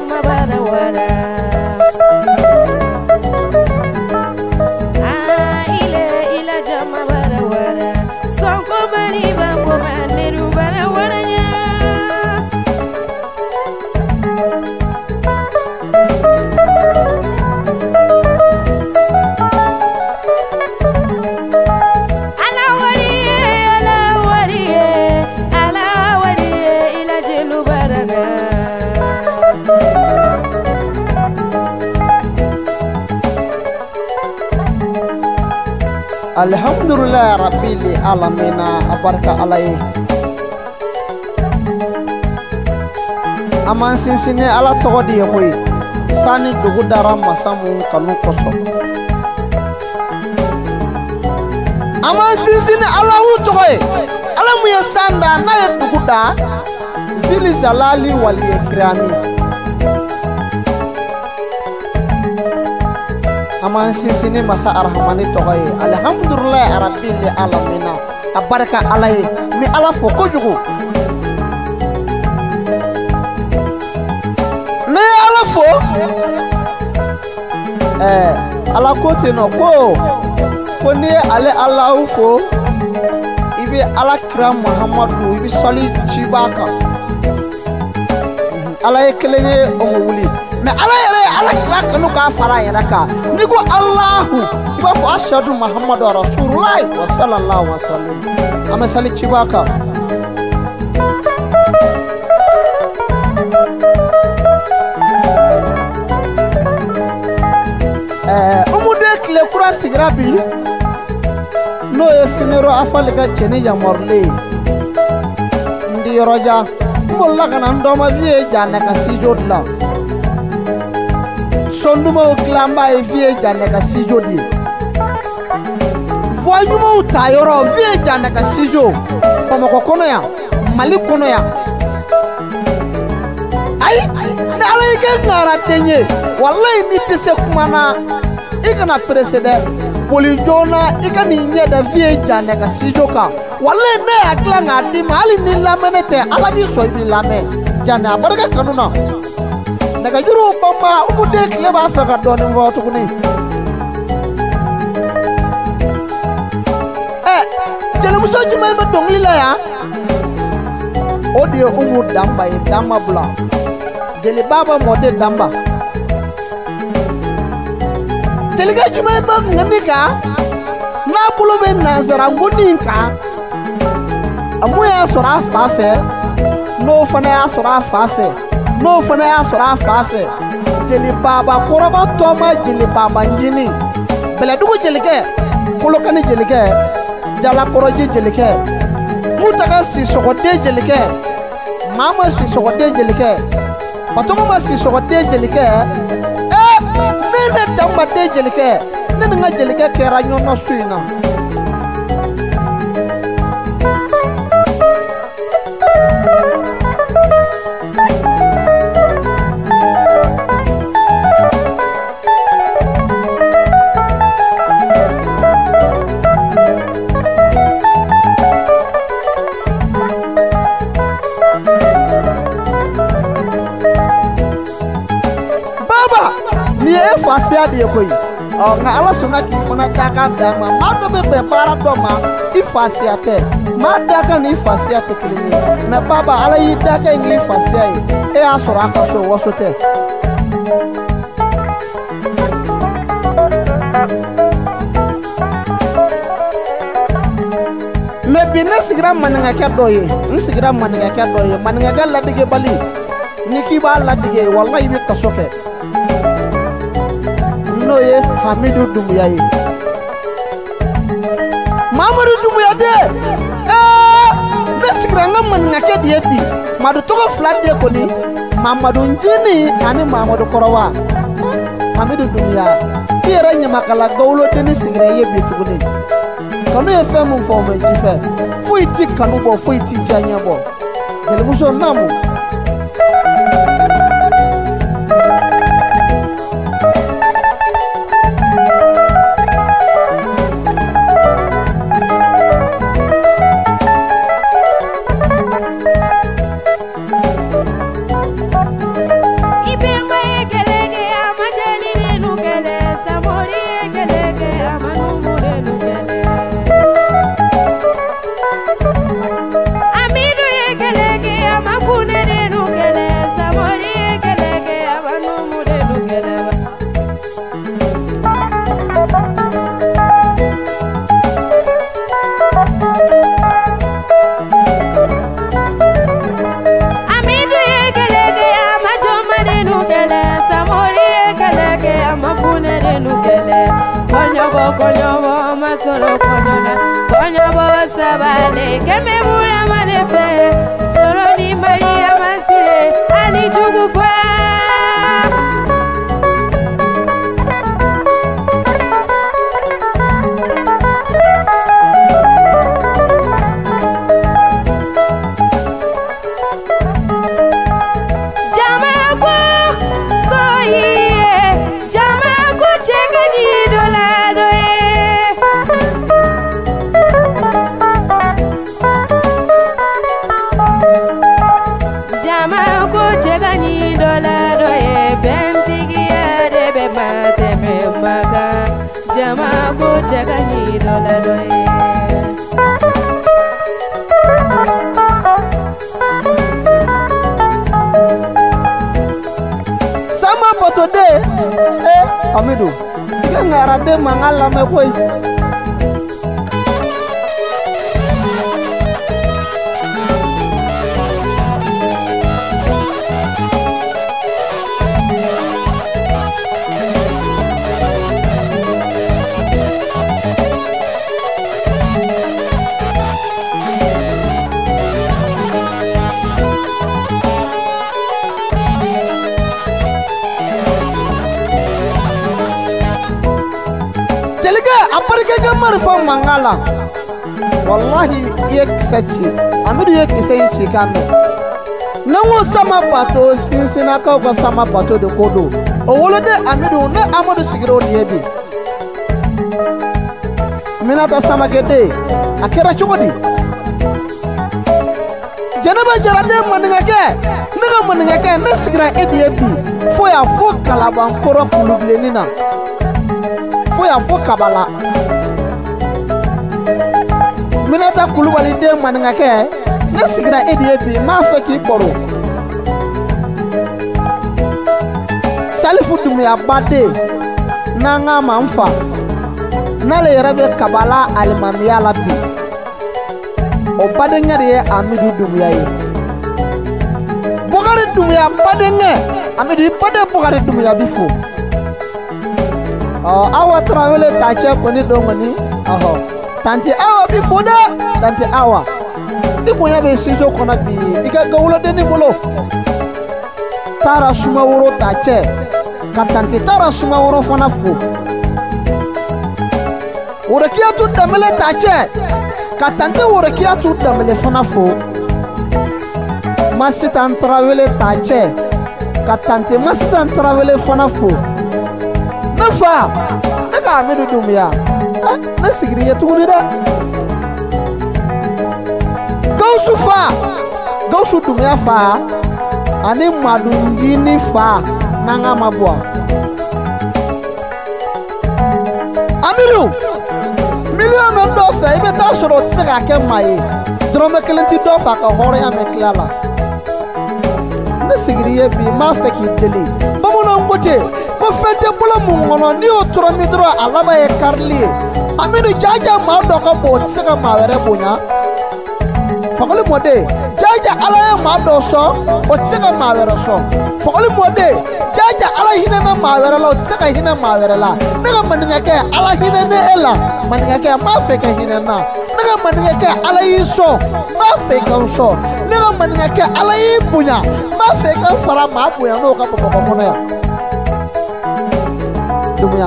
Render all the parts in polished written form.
jama bara wara ile ila jama bara wara sonko bari bango maniru bara wara ya Alhamdulillah rabbil alamin abarka alai aman sinsine ala togodi hoy sani dugu dara masamu kanu koso aman sinsine ala wu toy ala mu yasanda na dugu da zili zalali wal ikrami aman sinsine masa arhamani toy alhamdulillah rabbil alamin abarka alai mi ala foko jugu ne ala fo ala kote no ko ni ale Allah fo ibi ala kira Muhammadu ibi sali chibaka ala ekeleye o wuli me ala yere ala kira kanu ka fara yere ka ni ko Allahu iba fo ashhadu Muhammadu rasulullah wa sallallahu alaihi wasallam ama sali chibaka le kura sigrabi no e finero afalga chene ya morle ndi roja molla kana ndoma vie janne ka sijodla sonduma o klamba e vie janne ka sijodi voyuma o tayoro vie janne ka sijo komo ko kono ya mali kono ya ay na ala ke ngara tenye wallahi ni tese kumana ikana presede poli jona ikani nyeda vie jane ka sijoka wale ne akla ngadi mali ni lamenete ala bi so bi lame jane abaraka kanuna daga juru bamba umude kle ba fa ka doni ngoto kuni jele muso juma ma dongli la ya odi umu damba e dama bla jele baba mode damba Teliga juma ba ngandika na bulo be nazara ngoninka amu ya sura fafe no fana ya sura fafe no fana ya sura fafe jeli baba koroba toma jeli baba ngini bele dugo jelige kolokani jelige jala koroji jelige mutaka si sokote jelige mama si sokote jelige patongo ma si sokote jelige nene tamba de jelike nene nga jelike kera nyono suina fasia de koy nga ala suna ki fona taka dama ma do be prepara do ma ifasia te ma daka ni fasia te kilini me baba ala yi daka ni fasia e asora ka so wosote me binesigram mananga ka doye nsigram mananga ka doye mananga ga ladige bali niki ba ladige wallahi be kasoke ye Hamidu Dumbuya ye Mamadou Dumbuya de nesigranga man ngake die bi madu togo flat de koni Mamadou Njini ani Mamadou Korowa Hamidu Dumbuya tire nyamakala gawlo de nesigre ye bi tuguni kanu ye femu fo me jife fuiti kanu bo fuiti janya bo gele muso namu Ibe koñobo masoro koñona koñobo sabale keme mura malefe soro ni Maria masire ani jugufa Sama poto de Amidu ika ngara de mangala me boy Aparike gamar fa mangala wallahi yek sachi Amidu yek sachi kame nawo sama pato sinsina ka ko sama pato de kodo o wolode Amidu na Amadu sigiro diedi mina ta sama gede akera chugodi janaba jarade maningake naga maningake na sigira ediedi fo ya fo kalaban koro kulublenina fo ya fo kabala minata kulubali de maningake na sigira ediedi ma fe ki koro salifu dumya bade na nga manfa na le rabe kabala almamiya labi o bade ngari Amidu dumya yi bogari dumya bade nge Amidu bade bogari dumya bifo awa trawele tache koni dongani aho tanti awa bi foda tanti awa ibonya be sizo kona bi iga gawlo deni bolo tara suma woro tache ka tanti tara suma woro fona fo worokia tu damele tache ka tanti worokia tu damele fona fo masitan trawele tache ka tanti masitan trawele fona fo nafa naga Amidu dumya na sigiri ya tuguni da gausu dumya fa ani madungini fa nanga mabwa Amidu milion me do fe ibe ta soro tsega ke mai drome kelenti do fa ka hore ya me klala na sigiri ya bi ma fe ki deli bamono ngote ko fete bolo mungono ni o tromi dro alaba e karli Amidu jaja ma do ko bo tsega ma were bunya fakoli mode jaja ala ya ma do so o tsega ma were so fakoli mode jaja ala hina na ma were la o tsega hina ma were la naga maninga ke ala hina ne ela maninga ke ma fe ka hina na naga maninga ke ala yi so ma fe ka so naga maninga ke ala yi bunya ma fe ka fara ma bunya no ka popo kono ya dumya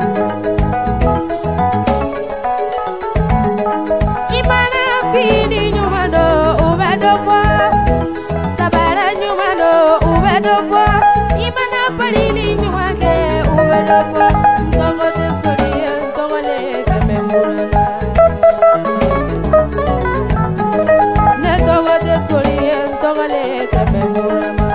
imana fini nyumando ubedopo sabara nyumando ubedopo imana palili nyumake ubedopo ntongo te sori ntongo le kememuraba ne ntongo te sori ntongo le kememuraba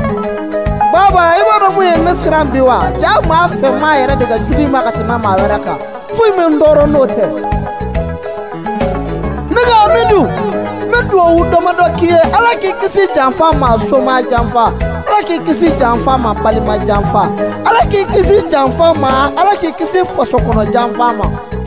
baba i b'a dɔn mun ye ne siran bi wa ja maa fɛ maa yɛrɛ de ka jugu ma ka tɛmɛ maa wɛrɛ kan foyi bɛ n tɔɔrɔ n'o tɛ ne ka Amidu n bɛ dugawu damadɔ k'i ye ala k'i kisi janfa ma soma janfa ala k'i kisi janfa ma balima janfa ala k'i kisi janfa ma ala k'i kisi faso kɔnɔ janfa ma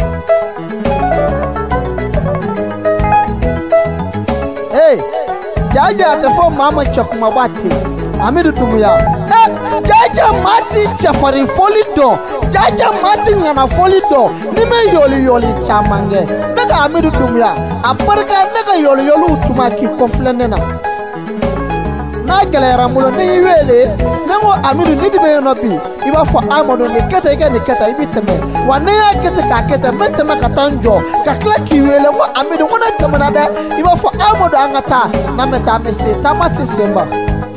jaja tɛ fɔ maa ma cɛ kumaba ten Amidu Dumuya jaja maa ti cɛfarin fɔli dɔn jaja maa ti ŋana fɔli dɔn ni bɛ yɔli caman kɛ ne ka Amidu Dumuya a barika ne ka yɔliyɔliw tuma k'i kɔfilɛ ne na n'a gɛlɛyara n bolo ne y'i wele ne ko Amidu ni de bɛ yen nɔ bi i b'a fɔ Amadu nin kɛ tan i ka nin kɛ tan i bɛ tɛmɛ wa ne y'a kɛ ten k'a kɛ tan n bɛ tɛmɛ ka taa n jɔ ka tila k'i wele ko Amidu ko ne tɛmɛna dɛ i b'a fɔ Amadu an ka taa n'an bɛ taa an bɛ se taama tɛ sen ban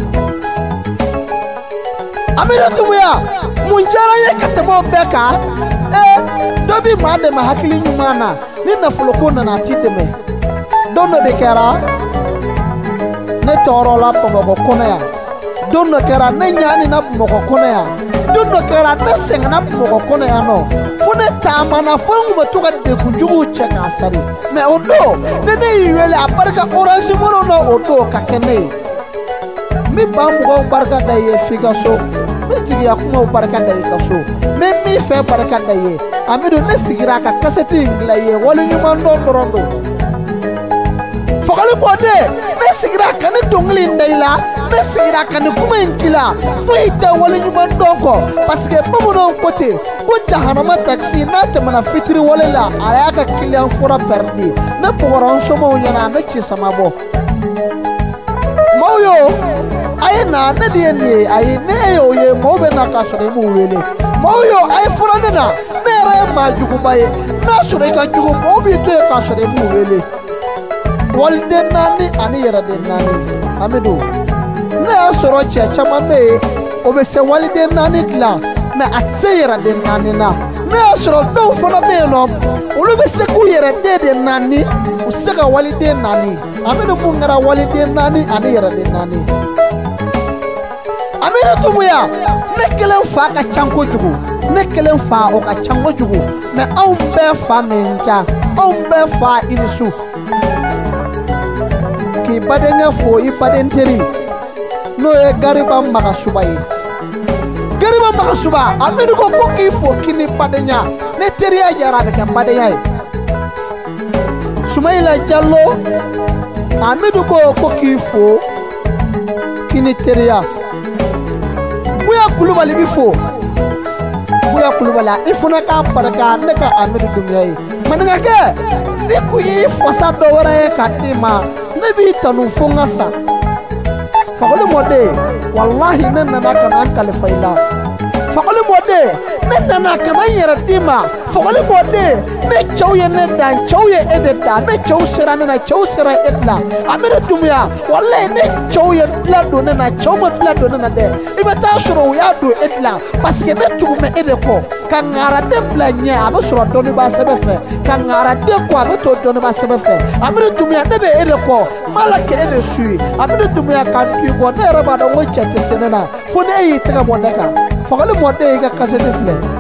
Amidu Dumuya mun diyara n ye ka tɛmɛ o bɛɛ kan dɔ bɛ maa dɛmɛ hakili ɲuman na ni nafoloko nana a t'i dɛmɛ don dɔ de kɛra ne tɔɔrɔla Bamakɔ kɔnɔ yan don dɔ kɛra ne ɲanina Bamakɔ kɔnɔ yan don dɔ kɛra ne sɛgɛnna Bamakɔ kɔnɔ yan nɔ fo ne taamana fo n kun bɛ to ka degun juguw cɛ k'a sari mɛ o don ne y'i wele a barika Orange Money na o don ka kɛ ne ye n bɛ ba mɔgɔw barika da i ye f'i ka so n bɛ jigiya kumaw barika da i ka so n bɛ min fɛ barika da i ye Amidu ne sigira ka kasɛti in dilan i ye waleɲuman dɔn dɔrɔn don Fakoli Mɔden ne sigira ka ni dɔnkili in da i la ne sigira ka ni kuma in k'i la foyi tɛ waleɲuman dɔn kɔ parce que bamananw ko ten ko jahanama taxi n'a tɛmɛna fitiri wale la a y'a ka kiliyan fura pɛridi ne bɔgɔra n somɔgɔw ɲɛna a bɛ ci sama bɔ maaw yo a ye na ne de ye nin ye ayi ne ye o ye maaw bɛ na k'a sɔrɔ i m'u wele maaw yo a ye fura ne na ne yɛrɛ ye maa juguba ye n'a sɔrɔ i ka jugu maaw b'i to yen k'a sɔrɔ i m'u wele waliden naani ani yɛrɛden naani Amidu ne y'a sɔrɔ cɛ caman bɛ yen o bɛ se waliden naani dilan mɛ a tɛ se yɛrɛden naani na ne y'a sɔrɔ fɛnw fana bɛ yen nɔ olu bɛ se k'u yɛrɛden de naani u tɛ se ka waliden naani Amidu mun kɛra waliden naani ani yɛrɛden naani Amidu Dumuya ne kelen fa ka ca kojugu ne kelen fa o ka ca kojugu mɛ anw bɛɛ fa min ca anw bɛɛ fa i ni su k'i badenkɛ fo i baden teri n'o ye Gariba Magasuba ye Gariba Magasuba Amidu ko k'i fo k'i ni badenya ne teriya jara a bɛ kɛ badenya ye Sumayila Jallo Amidu ko k'i fo k'i ni teriya Buya Kulubali bi fo Buya Kulubali i fana k'a barika ne ka Amidu Dumuya ye maninkakɛ ni kun y'i fasa dɔ wɛrɛ ye ka d'i ma ne b'i tanu fo n ka sa Fakoli Mɔden wallahi ne nana ka na n kalifa i la Fakoli Mɔden ne nana ka na n yɛrɛ d'i ma Fakoli Mɔden ne cɛw ye ne dan cɛw ye e de dan ne cɛw sera ne na cɛw sera e de la Amidu Dumuya wallahi ne cɛw ye bila don ne na cɛw ma bila don ne na dɛ i bɛ taa sɔrɔ u y'a don e de la parce que ne tugu bɛ e de kɔ ka ŋaraden bila ɲɛ a bɛ sɔrɔ dɔnnibaa sɛbɛn fɛ ka ŋaraden kɔ a bɛ to dɔnnibaa sɛbɛn fɛ Amidu Dumuya ne bɛ e de kɔ n b'a la kɛ e de su ye Amidu Dumuya ka n t'i kɔ ne yɛrɛ b'a dɔn ko cɛ tɛ se ne na fo ne y'i tɛgɛ bɔ ne kan Fakoli Mɔden y'i ka kasɛti filɛ